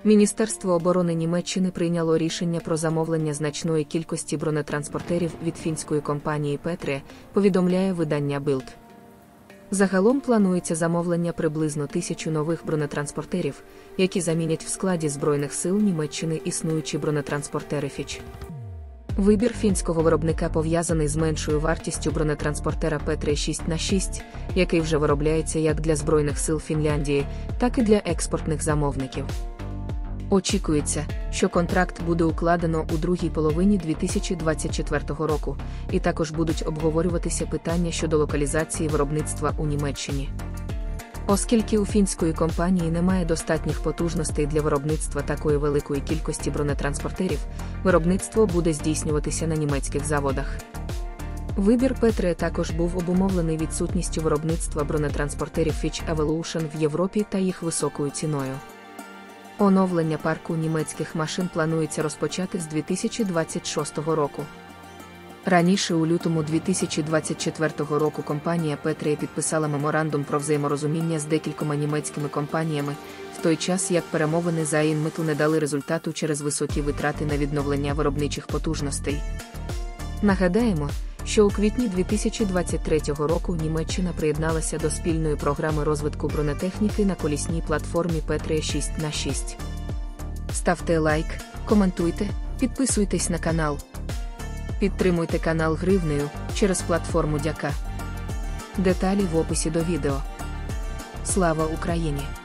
Міністерство оборони Німеччини прийняло рішення про замовлення значної кількості бронетранспортерів від фінської компанії Petria, повідомляє видання Bild. Загалом планується замовлення приблизно 1000 нових бронетранспортерів, які замінять в складі Збройних сил Німеччини існуючі бронетранспортери Fitch. Вибір фінського виробника пов'язаний з меншою вартістю бронетранспортера Petria 6х6, який вже виробляється як для Збройних сил Фінляндії, так і для експортних замовників. Очікується, що контракт буде укладено у другій половині 2024 року, і також будуть обговорюватися питання щодо локалізації виробництва у Німеччині. Оскільки у фінської компанії немає достатніх потужностей для виробництва такої великої кількості бронетранспортерів, виробництво буде здійснюватися на німецьких заводах. Вибір Petria також був обумовлений відсутністю виробництва бронетранспортерів Fitch Evolution в Європі та їх високою ціною. Оновлення парку німецьких машин планується розпочати з 2026 року. Раніше у лютому 2024 року компанія Petria підписала меморандум про взаєморозуміння з декількома німецькими компаніями, в той час як перемовини за Інмиту не дали результату через високі витрати на відновлення виробничих потужностей. Нагадаємо, що у квітні 2023 року Німеччина приєдналася до спільної програми розвитку бронетехніки на колісній платформі Petria 6х6. Ставте лайк, коментуйте, підписуйтесь на канал. Підтримуйте канал гривнею через платформу Дяка. Деталі в описі до відео. Слава Україні!